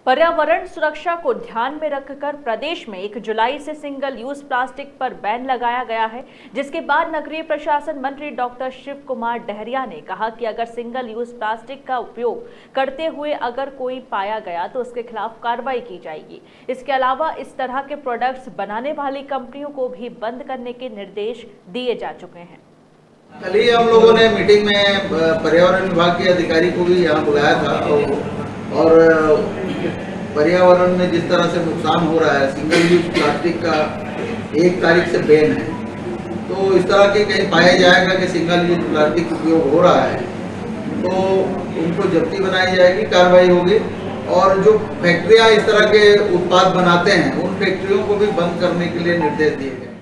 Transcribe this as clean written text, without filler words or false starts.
पर्यावरण सुरक्षा को ध्यान में रखकर प्रदेश में 1 जुलाई से सिंगल यूज प्लास्टिक पर बैन लगाया गया है, जिसके बाद नगरीय प्रशासन मंत्री डॉक्टर शिव कुमार डहरिया ने कहा कि अगर सिंगल यूज प्लास्टिक का उपयोग करते हुए अगर कोई पाया गया तो उसके खिलाफ कार्रवाई की जाएगी। इसके अलावा इस तरह के प्रोडक्ट्स बनाने वाली कंपनियों को भी बंद करने के निर्देश दिए जा चुके हैं। कल ही हम लोगों ने मीटिंग में पर्यावरण विभाग के अधिकारी को भी यहाँ बुलाया था और पर्यावरण में जिस तरह से नुकसान हो रहा है, सिंगल यूज प्लास्टिक का 1 तारीख से बैन है, तो इस तरह के कहीं पाया जाएगा कि सिंगल यूज प्लास्टिक उपयोग हो रहा है तो उनको जब्ती बनाई जाएगी, कार्रवाई होगी और जो फैक्ट्रियाँ इस तरह के उत्पाद बनाते हैं उन फैक्ट्रियों को भी बंद करने के लिए निर्देश दिए गए।